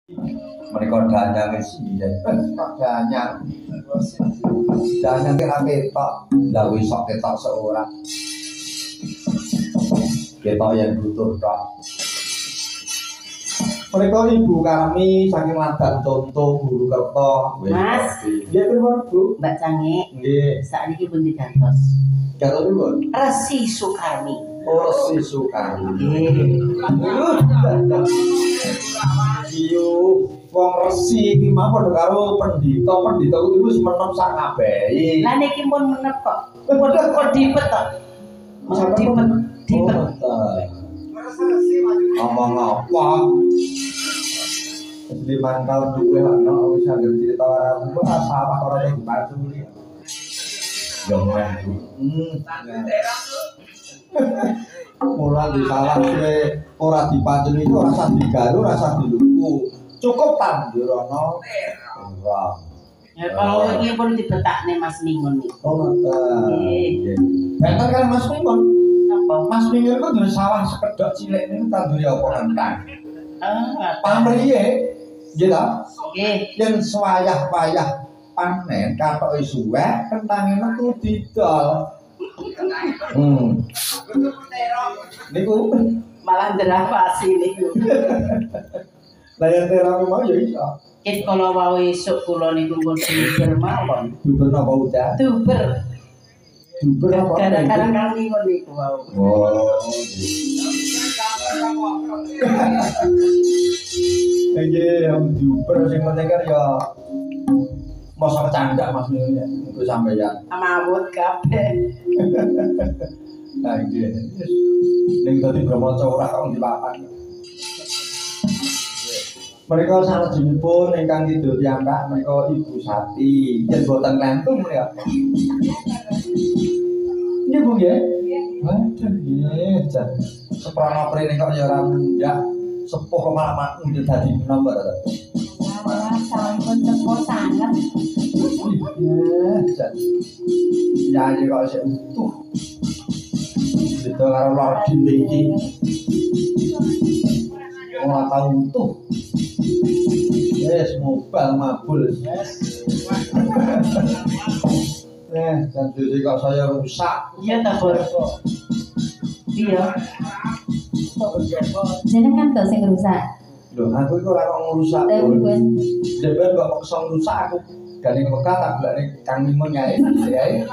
Mereka danyang sih, danyang kira ketok, lalu sok ketok seorang, ketok yang butuh tok. Mereka ibu kami saking ladang contoh guru kerto. Mas, dia berapa bu? Mbak Cange, saat ini pun digantos. Gantos bu? Resi Sukarni. Oh, Resi Sukarni. Iyo, wong Resi iki mah padha karo pendhita kuwi wis menep sak kabehe. Lah niki pun menep kok. Kok dipet to. Dipet. Ngomong apa? 5 tahun duwe ana wis anggere cerita ora apa ora dibantu iki. Yo men. Ora disalah kowe ora dipanceni itu ora usah digaru, ora usah diluku. Cukup tandur ana. Wah. Ya kalau ini pun dibetakne Mas Mingun nih. Oh, nggih. Benten kan Mas Mingun. Apa? Mas Mingun ku duwe sawah sekedhok cilik niku tanduri apa kentang. Pamriye. Nggih ta? Nggih. Yen swayah-wayah panen katoke suwek kentange metu didol. Niku Malah nderapasi niku. Lah yen terang mau ya iso. Ket kala wae esuk kula niku pun duber mawon. Duber napa udah? Duber. Duber apa? Gara-gara kami ngono niku wau. Oh. Nggih, duber sing penting kan ya mosok canda Mas Mil niku sampeyan. Amawut kabeh. Nah, nggih. Ning dadi Brahmaca ora kok dilapan. Mereka salajengipun ingkang kidul piyambak menika Ibu Sati. Yen boten klentung menika. Nggih Bu nggih. Waduh nggih, jan. Seprana prene kok ya ora mundak. Sepuh kok malah makmu dadi nomor to. Wah, sampun sepuh sanget. Iya, jan. Ya kok sik utuh. Itu karo lor dinding iki. Ora tau utuh. Yes, mobile mabul. Dan jadi kok saya rusak. Iya ta, Bor. Iya. Jenengan to sing rusak. Loh, aku iku ora ngrusak. Dewe kok maksa ngrusak aku. Gane mekah tak blane Kang Mimo nyae ae.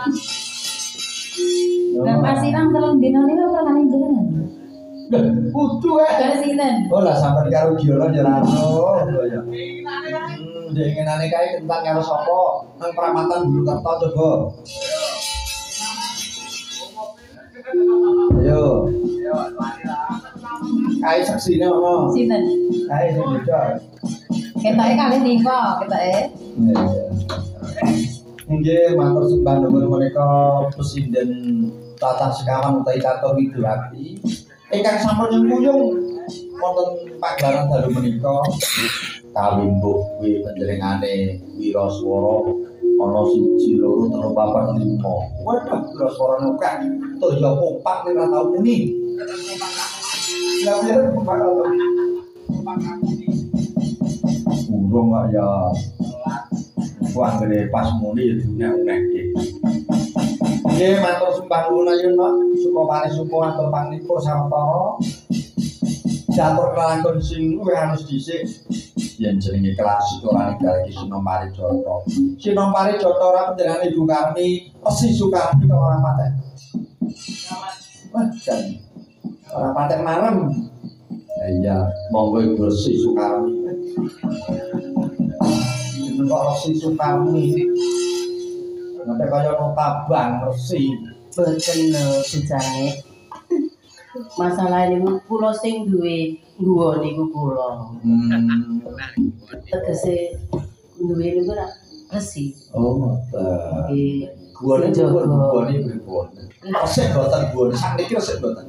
Lah pasiran telung dina niku ora kali jenengan. Kudu ae. Kare sinten? Oh lah sampean karo Giono ya ra ono ya. Dengenane kae kentang karo sapa? Nang Pramatan Bulu Kerto coba. Ayo. Kae saksine ono. Sinten? Kae sing beda. Ketoke kalih niku, ketoke. Nggih, matur sembah nuwun menika Presiden Tata Sekawan utawi Catur Widulati ingkang sampun nyengkuyung wonten pagelaran dalu menika kawimbuh kuwi panjenengane Wiraswara ana 1 2 3 4 5. Waduh, Wiraswara nuka tur ya kompak nek ora tau muni. Ya biar kompak lho. Burung kok ya wah gede pas muni ya dunia-dunia nggih matur sembah nuwun ayuna suka parisuka atur pangnipun sawetara catur kelakon sing luwih halus dhisik yen jenenge klasik ora ninggalake Sinompari Jata. Sinompari Jata ora panjenengan Ibu Karni Resi Sukarni kok ora paten. Wah jan ora paten marem. Iya, monggo Ibu Resi Sukarni. Kok Resi Sukarni. Nanti kaya notabang Resi. Boten Bu Cange. Masalah niku kula sing duwe ngguwa niku kula. Tegese duwe niku ora Resi. Oh, ngoten. Nggih. Guwane jaga guwane pripun? Resik boten guwane sakniki resik boten.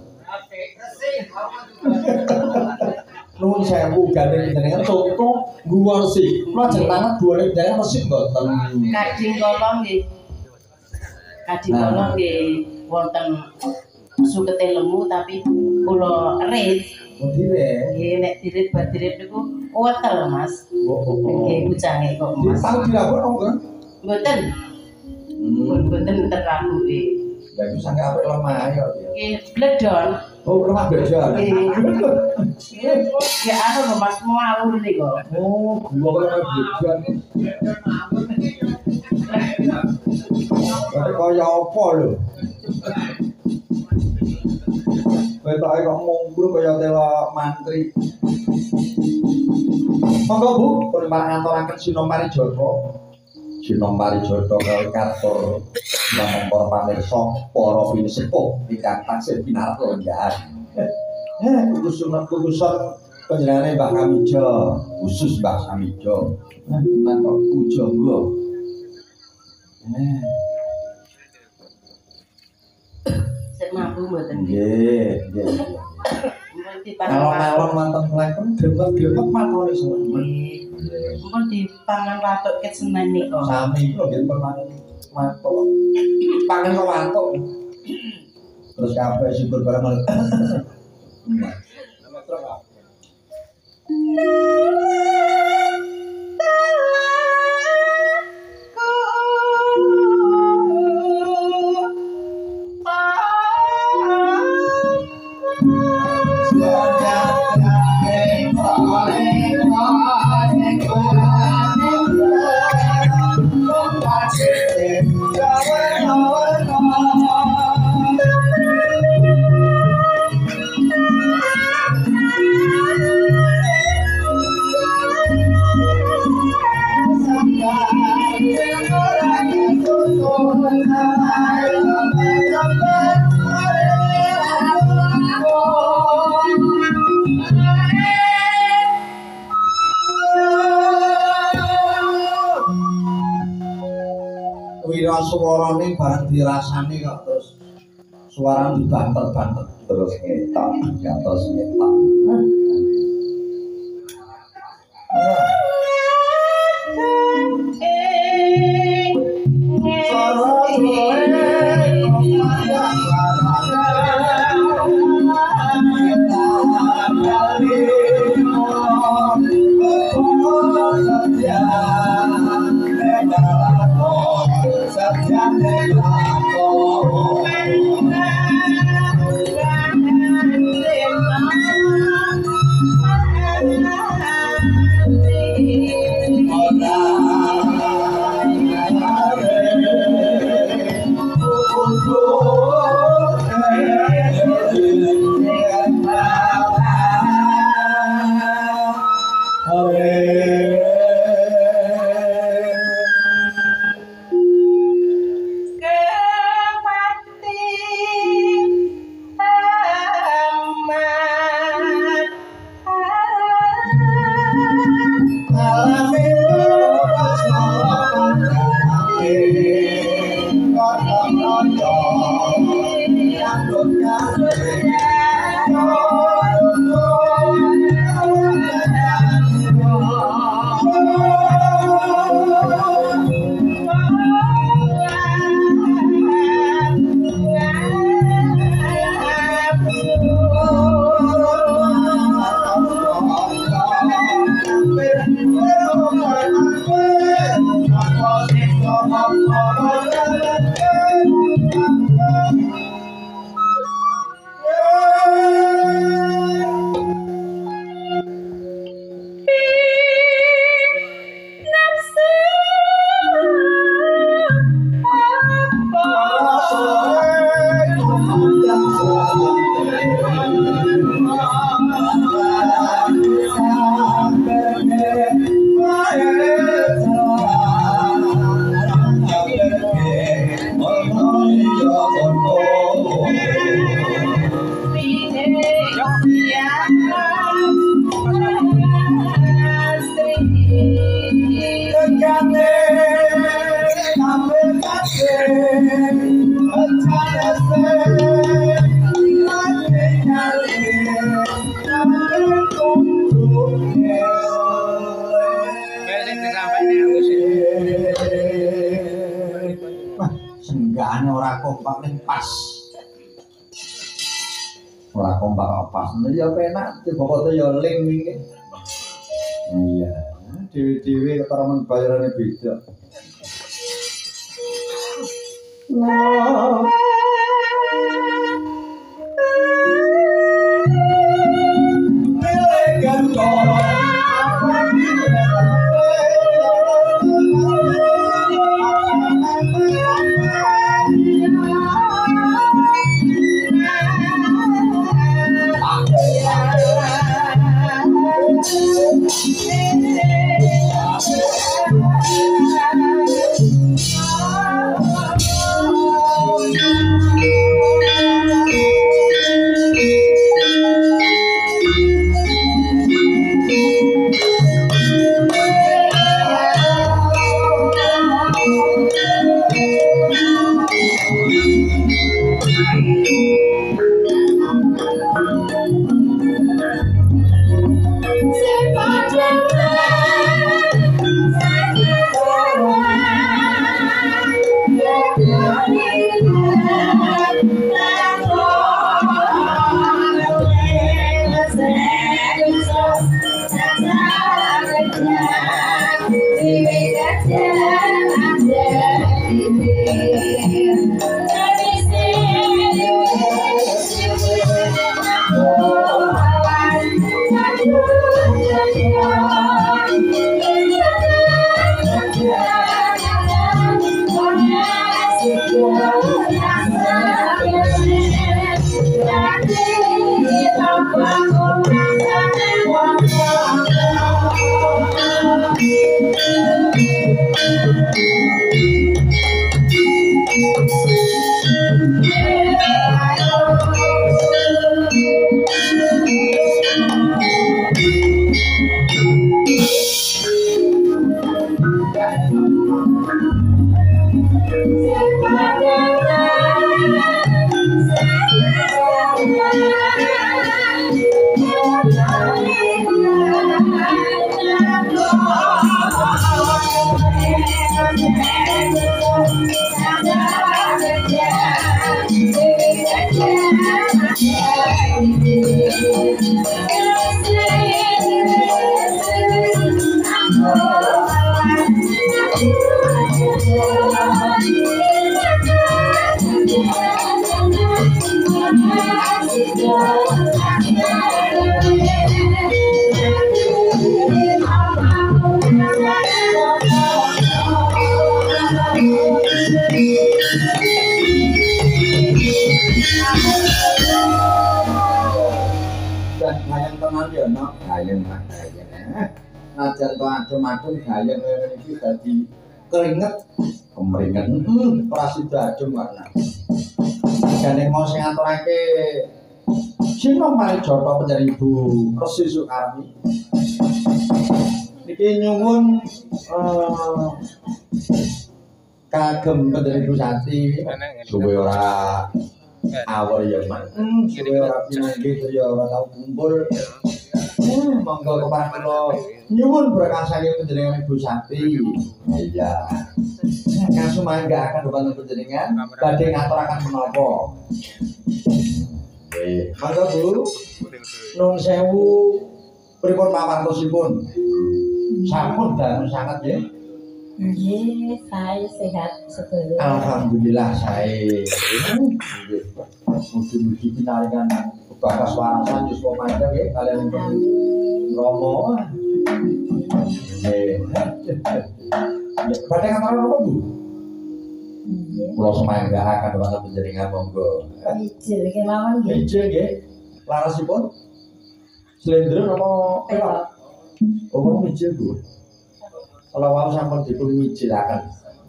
Nuwun sewu gandeng jenengan contoh guwa Resi. Kula jenengan guwane jenengan resik boten. Kading kala nggih. Kading kala nggih wonten sukete lemu tapi kula erit. Oh dire. Nggih nek dirit badirit niku wetel Mas. Oh. Nggih kucange kok Mas. Tahu dilakon kan? Mboten. Mboten terabuke. Lah itu sange apik lemah ya. Nggih bledon. Oh, lemah bejan. Ya anu lho Mas mau niku. Oh, gua lemah bejan. Kaya apa lho? Ketoke kok mungkur kaya tela mantri. Monggo Bu, pun marang ngaturaken Sinomari Joko. Sinomari Joko kali katur namung para pamirsa para pinisepuh ingkang taksih pinarak longgahan. Kukusan panjenengane Mbah Kamijo, khusus Mbah Kamijo. Nang kok pujangga. Sik mampu mboten nggih. Nggih. Mumpun Alon-alon manten mlekon dremet-dremet matone semua. Mumpun dipangan watuk ket senen niku. Sami kok nggih permangan watuk. Pangan kok watuk. Terus kabeh syukur bareng. Wira suarane bareng dirasani kok terus suara dibanter-banter terus ngetok terus ngetok. Senggane ora kompak ning pas. kompak pas. Ya penak tiba-tiba ya ling iki. Iya, dewe-dewe ketara bayarane beda. Nah. Najan to adem-adem gayeng iki dadi keringet kemringet ora sida adem warna jane mau sing aturake Sino mari Joko Penjaribu Resi Sukarmi niki nyuwun kagem Penjaribu Sati suwe ora awor ya man suwe ora pinanggih ya ora tau kumpul monggo keparengipun nyuwun berkah saking panjenengan Ibu Sati. Iya. Kasumanggahaken dumateng panjenengan badhe ngaturaken menapa. Nggih, monggo Bu. Nuwun sewu pripun pawartosipun? Sampun dangu sanget nggih. Nggih, sae sehat sedaya. Alhamdulillah sae. Mugi-mugi pinaringan bakas warasan yuswa manjang nggih kalian Romo. Nggih. Badhe ngatur apa Bu? Nggih. Kula semanggahaken dumateng panjenengan monggo. Ijil kemawon nggih. Ijil nggih. Larasipun slendro napa pelok? Oh, ijil Bu. Kalau wau sampun dipun mijilaken.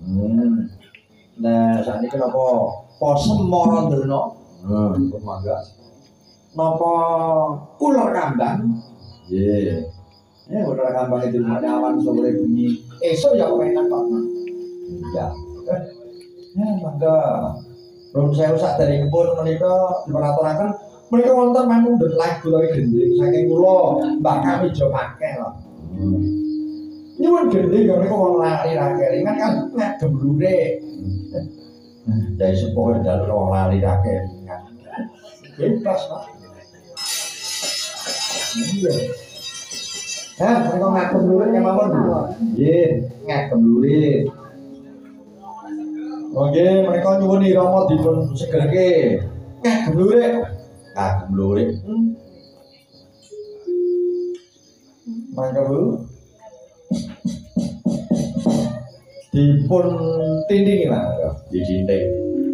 Nah, sakniki napa posem Marandrena? Dipun mangga. Napa ular kambang? Nggih. Ular kambang itu awan sore bengi. Esuk ya kepenak kok. Iya. Mangga. Nuwun sewu saderengipun menika dipunaturaken menika wonten manunggal like kula gending saking kula Mbak Kami Jopake lho. Nyuwun gending menika wong lali ra kelingan kan ngagem blure. Dari sepuh dalu wong lali ra kelingan. Bebas, Pak. Iya. Hah, mereka ngagem lurit yang mawon. Nggih, ngagem lurit. Oke, mereka nyuwun irama dipun segerke. Ngagem lurit. Ngagem lurit. Mangga Bu. Dipun tindingi mangga, didinding.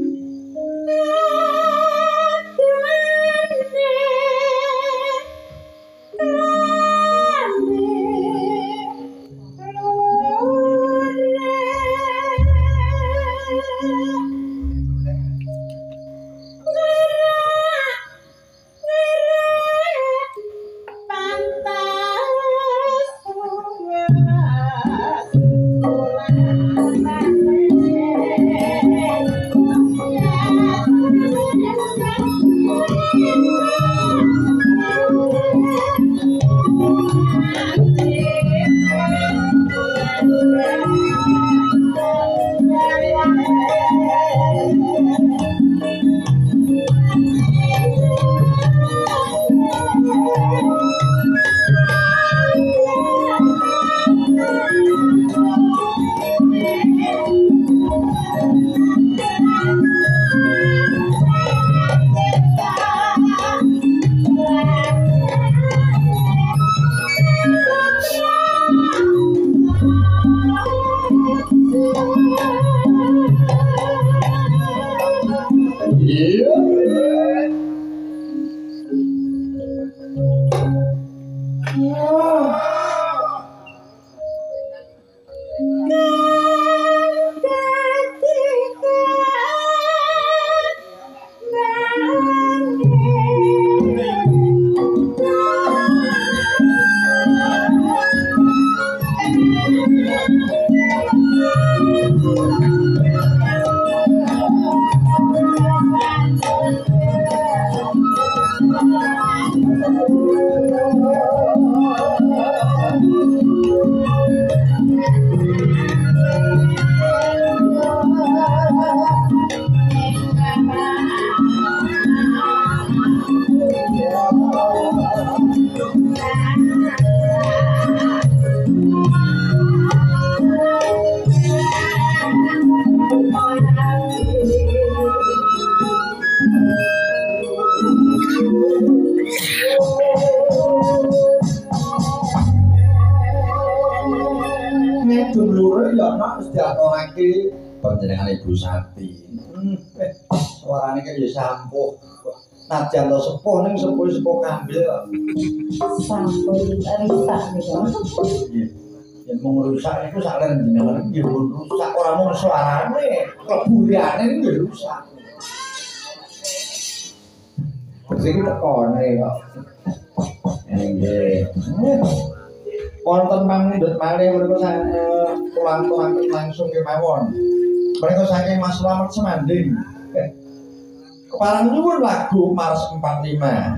Panjenengan Ibu Sati. Suarane kaya sampuh. Najan to sepuh ning sepuh-sepuh kambil. Sampai rusak nih. Nggih. Yen mung rusak iku sak jenengan nggih rusak ora mung suarane, keburiane nggih rusak. Sing tekone kok. Nggih. Wonten pamindhut malih menika tulang-tulang langsung kemawon. Mereka saking Mas Slamet Semanding. Keparang nyuwun lagu Mars 45.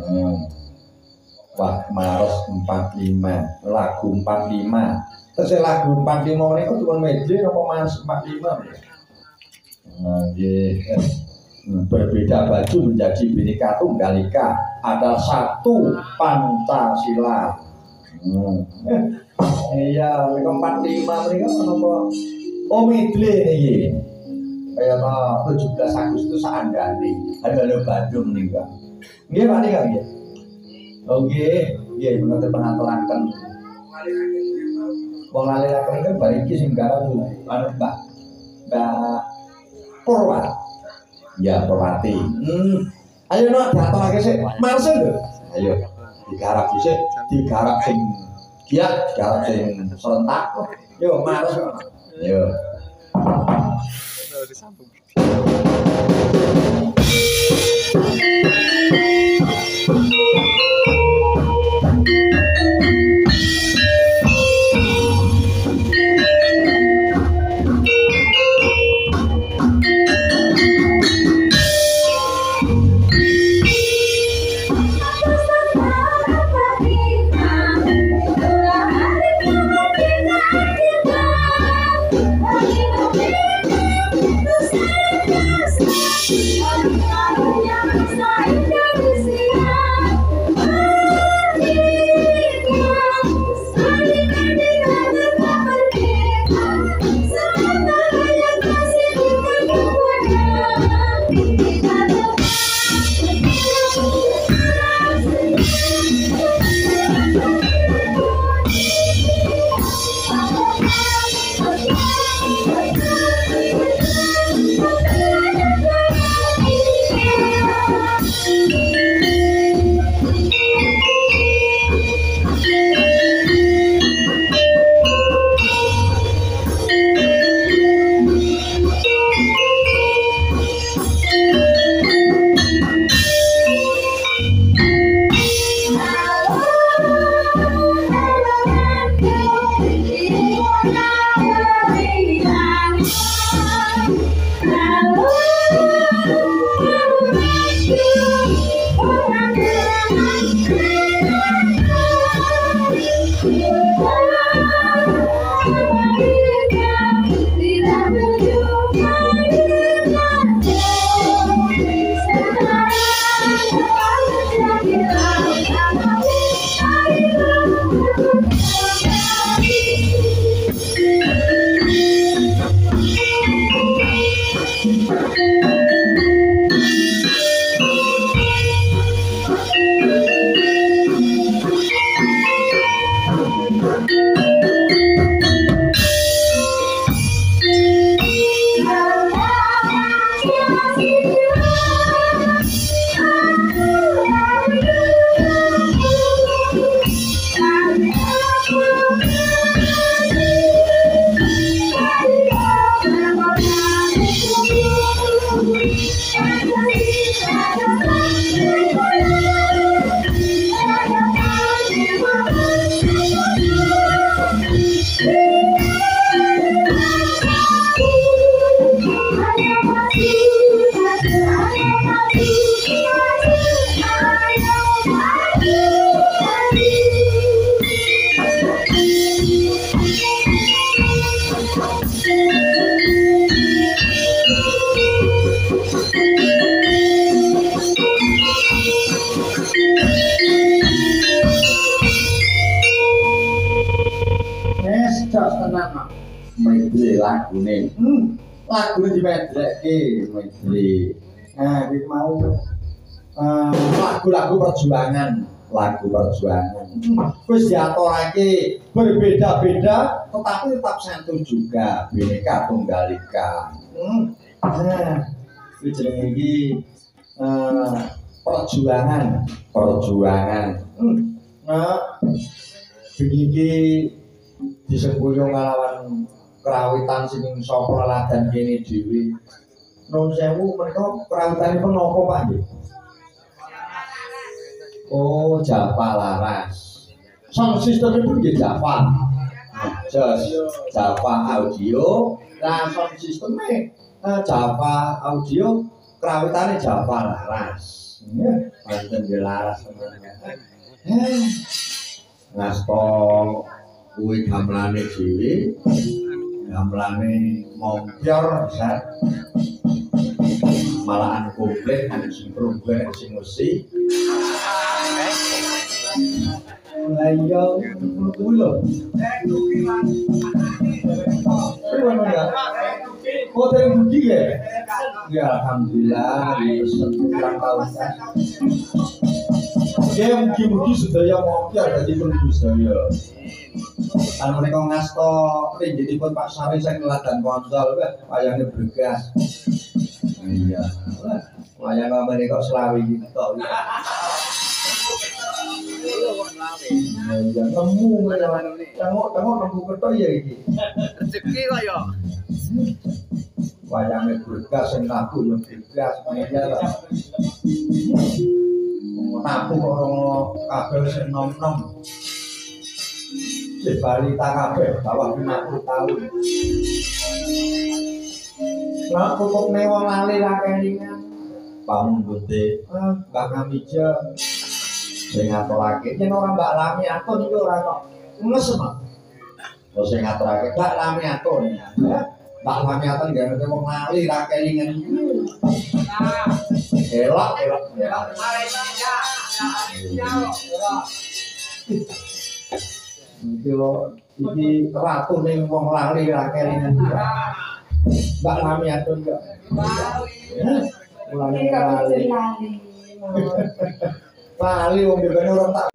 Wah, Mars 45, lagu 45. Terus lagu 45 menika dipun medley napa Mars 45? Nggih. Berbeda baju menjadi Bhinneka Tunggal Ika, ada satu Pancasila. Iya, mereka 45 mereka menapa? Oh medley niki. Kaya ta 17 Agustus andane. Halo Bandung nika. Nggih Pak nika nggih. Oke, nggih menawi pengaturaken. Wong laliraken kan bar iki sing garap anu Mbak. Mbak Purwa. Ya Purwati. Ayo nok diaturake sik. Marse lho. Ayo digarap dhisik, digarap sing giat, digarap sing serentak. Yo mars. Yo. Disambung. Medley lagune. Lagune dimedlekke medley. Nah, iki mau lagu-lagu perjuangan, lagu perjuangan. Wis diaturake berbeda-beda tetapi tetap satu juga, Bhinneka Tunggal Ika. Nah, iki jenenge iki perjuangan, perjuangan. Nah, iki disebut ngalawan kerawitan sing sapa leladan kene dhewe. Nun sewu menika kerawitanipun napa Pak nggih? Oh, Java Laras. Sound systemipun nggih Java. Jos Java Audio, lah sound systeme Java Audio, kerawitane Java Laras. Nggih, wonten nggih Laras tenan. Ngasto kuwi gamelane dhewe, gamelane mompyor bisa malahan komplit ada sing program sing musik. Lah iya kuwi lho. Oh, dari budi ya? Ya, alhamdulillah, kurang tahu. Ya, mugi-mugi sedaya mompyor dadi penduduk sedaya. Kan mereka ngasto ringgitipun Pak Sari saya ngeladan konsol wayangnya bergas. Iya. Wayang mereka selawi gitu. Ya nemu nemu ketok ya iki. Rezeki kok ya. Wayangnya bergas sing laku yo bergas ya. Nabu orang kabel sing nom-nom. Si balita kabeh bawah 50 tahun. Lah pupuk wong lali ra kelingan. Pambute Mbak Kamija sing ngaturake yen ora Mbak Lami Atun iki ora kok ngesem. Terus sing ngaturake Mbak Lami Atun. Mbak Lami Atun nggih wong lali ra kelingan. Elok. Iki ratu ning wong lali ra kelingan. Mbak Lami Atun kok. Mulane lali. Lali wong dene ora tak.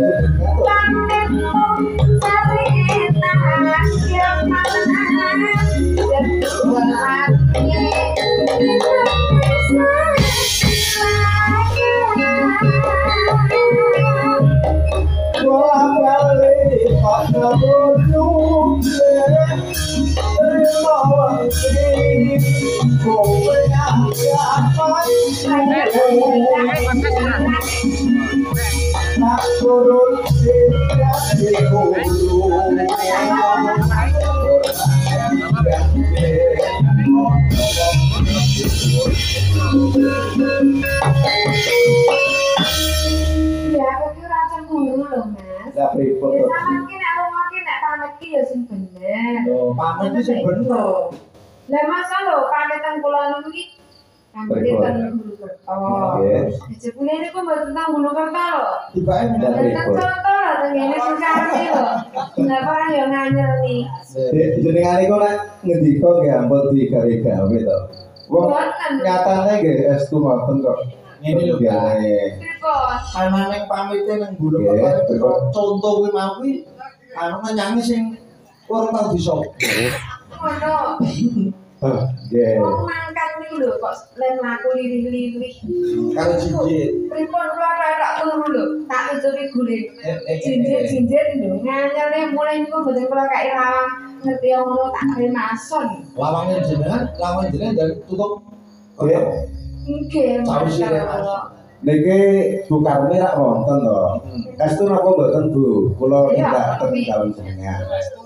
Pamit itu bener. Lah masa lho pamitan kula niku iki pamitan Bulu Kerto. Jebule niku mboten tentang Bulu Kerto lho. Tibake minta Tentang repot. contoh lah tengene Sukari lho. Lah barang yo nganyel nih. Jenengan iku nek ngendika nggih ampun digawe-gawe to. Wong nyatane nggih estu ngoten kok. Ngene lho biare. Pripun? Anane pamite nang Bulu Kerto contoh kuwi mau kuwi anu nyanyi sing ora tau bisa. Ngono. Nggih. Wong mangkat niku lho kok lek mlaku lirih-lirih. Karo jinjit. Pripun kula tak turu lho, tak tutupi guling. Jinjit-jinjit lho, nganyelne mulai niku mboten kula kaki rawang ngerti ngono tak remason. Lawange jenengan dari tutup. Nggih. Nggih, Sawise Niki Bu Karmi rak wonten to. Estu napa mboten Bu? Kula tindak ten dalem jenengan.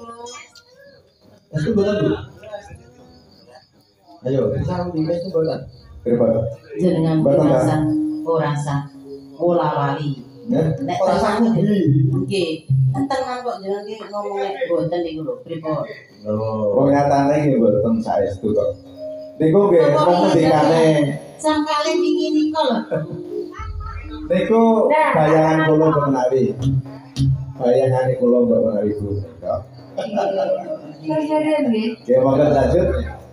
Estu mboten Bu. Ayo, sarung di mes mboten. Pripun? Jenengan Mboten, Mbak. rasa ora sah ora wali. Nggih. Nek Ora sah ngendi? nggih, tenan kok jenengan iki ngomong nek mboten niku lho, pripun? Wong nyatane nggih mboten saestu kok. Niku nggih wong ngendikane Sangkale wingi nika lho. niku bayangan kula mbok menawi. Bayangane kula mbok menawi Bu. Terjadi nggih. Nggih monggo lanjut.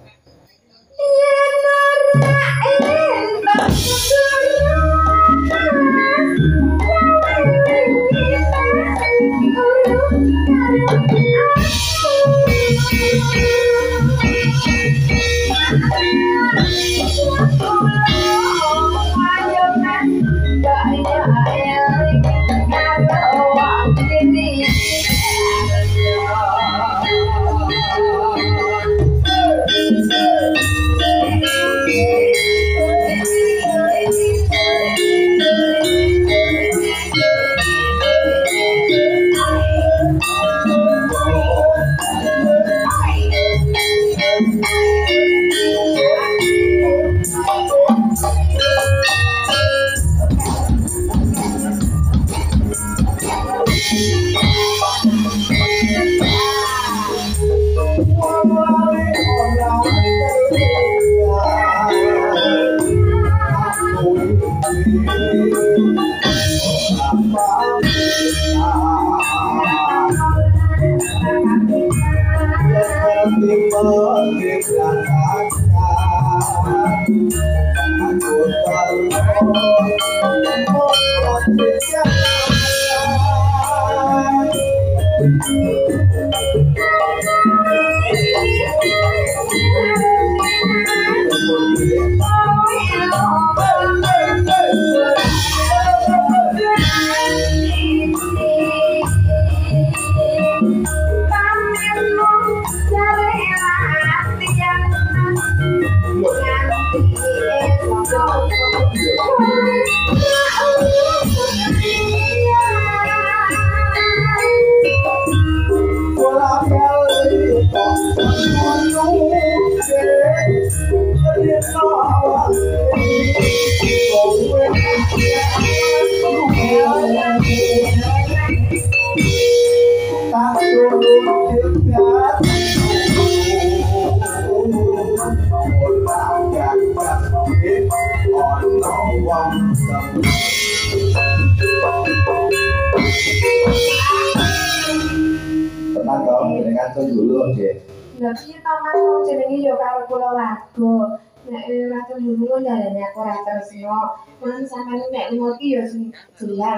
Tenang dong, jenengan tuh dulu nggih. Lah piye to Mas wong jenenge yo karo kula warga. Nek ratu dulu kan dalane aku ora tresno. Kan sampeyan nek ngerti yo sing jelas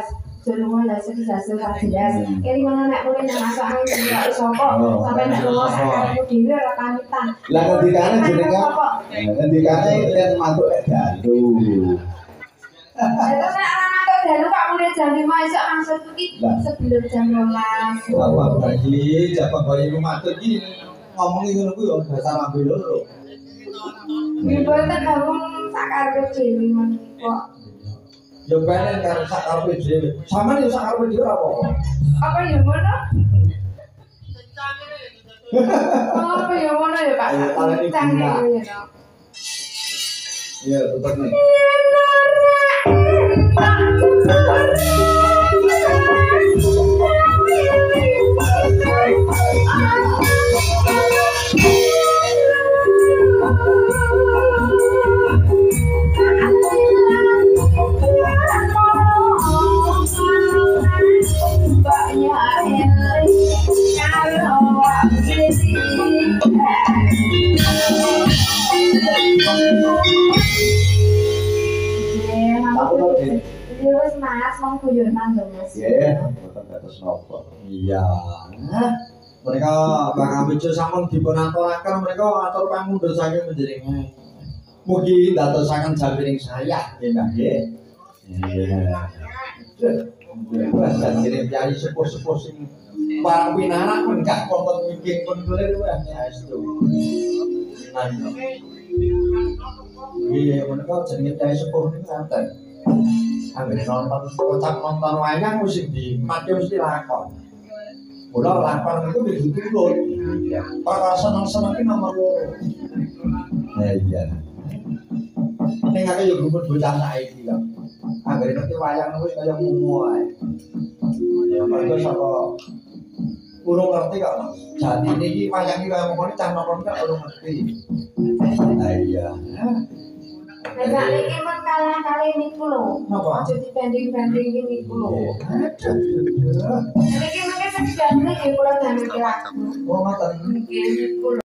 Jelungan lah hasil jelas. Kiri mana nek mulai nang masuk angin tidak iso kok. Sampai nek lunga sakarepmu dhewe ora pamitan. Lah ngendikane jenengan ngendikane yen mantuk dalu. Terus nek ana mantuk dalu kok mulai jam 5 esuk langsung iki sebelum jam 12. Apa bagi japak bayi rumah tuh gini ngomongi ngono kuwi yo dasar ambil loro. Mboten gabung sakarepe dhewe men kok. Yo pengen karo sakarepe dhewe. Sampeyan yo sakarepe dhewe ora apa-apa. Apa ya ngono? Apa ya ngono ya Pak? Ayo, kalian ini Cang gila. ya, ya. Iya, tetep nih. Iya wis Mas, mau guyonan lho Mas. Nggih, mboten dados napa. Iya. Mereka bakal bicara sampun dipun aturaken mereka atur pangundur saking menjeringan. Mugi dadosaken jambiring saya nggih Mbah nggih. Iya. Wes kirim jari sepuh-sepuh sing parang pinarak men gak wonten wiking pun kulir wes saestu. Iya, mereka jenenge jari sepuh niku santen. Anggere nonton kocak nonton wayang mesti di mati mesti lakon. Kula lakon niku ditutulun. Perkara seneng-seneng iki nomor loro. Iya. Ning aku yo gumun bocah saiki lho. Anggere ngerti wayang wis kaya mumu ae. Ya mergo saka urung ngerti kok. Jatine iki wayang iki kaya ngono cah nom kok urung ngerti. Iya. Nek iki men kalah-kali niku lho. Napa? Aja dibanding-banding niku lho. Aduh. Niki mengke sedane nggih kula damel lagu. Oh, ngoten. Nggih niku lho.